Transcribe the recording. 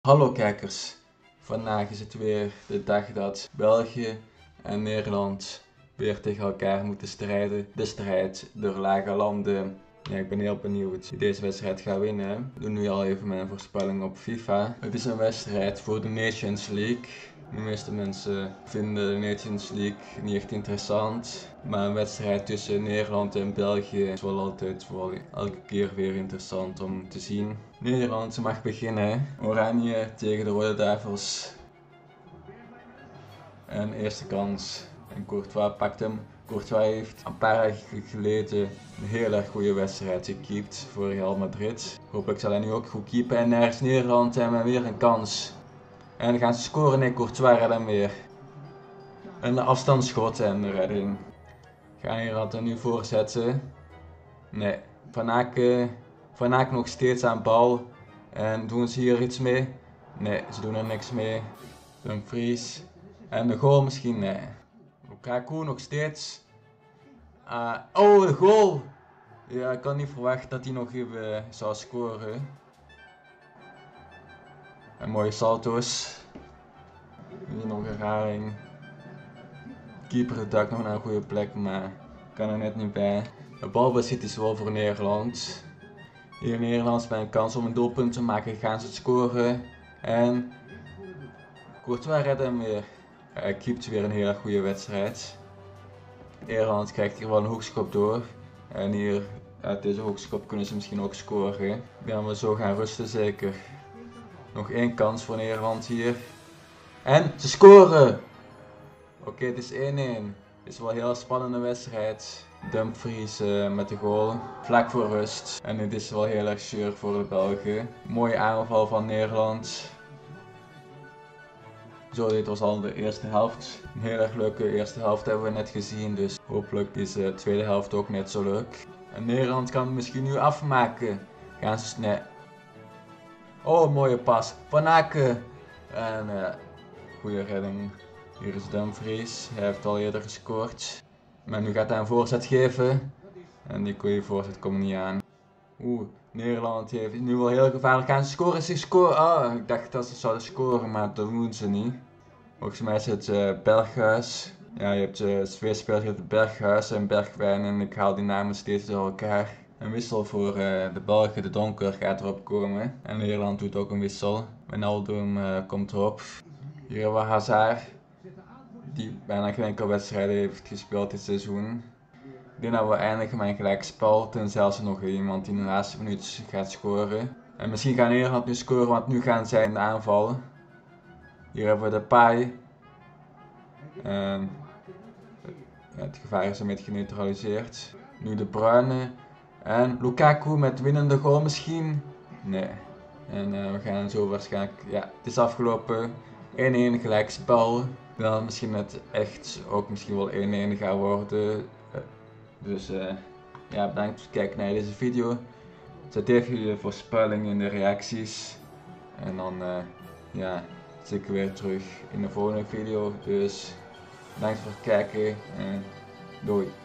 Hallo kijkers, vandaag is het weer de dag dat België en Nederland weer tegen elkaar moeten strijden. De strijd door lage landen. Ja, ik ben heel benieuwd wie deze wedstrijd gaat winnen. Ik doe nu al even mijn voorspelling op FIFA. Het is een wedstrijd voor de Nations League. De meeste mensen vinden de Nations League niet echt interessant. Maar een wedstrijd tussen Nederland en België is wel altijd elke keer weer interessant om te zien. Nederland mag beginnen. Oranje tegen de Rode Duivels. En eerste kans. En Courtois pakt hem. Courtois heeft een paar jaar geleden een heel erg goede wedstrijd gekiept voor Real Madrid. Hopelijk zal hij nu ook goed keepen. En daar is Nederland en weer een kans. En dan gaan ze scoren. Nee, Courtois redt hem weer. Een afstandsschot en de redding. Gaan Nederland er nu voorzetten? Nee. Van Aken nog steeds aan bal. En doen ze hier iets mee? Nee, ze doen er niks mee. Dumfries. En de goal misschien? Nee. Lukaku nog steeds. Oh, de goal! Ja, ik had niet verwacht dat hij nog even zou scoren. En mooie salto's. Hier nog een herhaling. Keeper duikt nog naar een goede plek, maar kan er net niet bij. De balbezit is wel voor Nederland. Hier Nederland met een kans om een doelpunt te maken, gaan ze het scoren. En Courtois redt hem weer. Hij keept weer een hele goede wedstrijd. Nederland krijgt hier wel een hoekschop door. En hier uit deze hoekschop kunnen ze misschien ook scoren. Gaan we zo gaan rusten zeker. Nog één kans voor Nederland hier. En ze scoren! Oké, het is 1-1. Het is wel een heel spannende wedstrijd. Dumfries met de goal. Vlak voor rust. En dit is wel heel erg zuur voor de Belgen. Mooie aanval van Nederland. Zo, dit was al de eerste helft. Een heel erg leuke eerste helft hebben we net gezien. Dus hopelijk is de tweede helft ook net zo leuk. En Nederland kan het misschien nu afmaken. Gaan ze snel. Oh, mooie pas. Van Aken. En goede redding. Hier is Dumfries. Hij heeft al eerder gescoord. Maar nu gaat hij een voorzet geven. En die goede voorzet komt niet aan. Nederland heeft nu wel heel gevaarlijk. Gaan ze scoren? Ze scoren. Oh, ik dacht dat ze zouden scoren, maar dat doen ze niet. Volgens mij is het Berghuis. Ja, je hebt twee spelers, je hebt Berghuis en Bergwijn en ik haal die namen steeds door elkaar. Een wissel voor de Belgen, de Donker, gaat erop komen. En Nederland doet ook een wissel. Wijnaldum komt erop. Hier hebben we Hazard, die bijna geen enkele wedstrijd heeft gespeeld dit seizoen. Ik denk dat we eindigen met een gelijkspel, tenzij er nog iemand in de laatste minuut gaat scoren. En misschien gaat Nederland nu scoren, want nu gaan zij in de aanval. Hier hebben we de Pai. Het gevaar is een beetje geneutraliseerd. Nu de Bruyne. En Lukaku met winnende goal misschien? Nee. En we gaan zo waarschijnlijk... Ja, het is afgelopen. 1-1 gelijkspel. Dan misschien het echt ook misschien wel 1-1 gaat worden. Dus ja, bedankt voor het kijken naar deze video. Zet even jullie voorspelling in de reacties. En dan ja, zie ik weer terug in de volgende video. Dus bedankt voor het kijken en doei.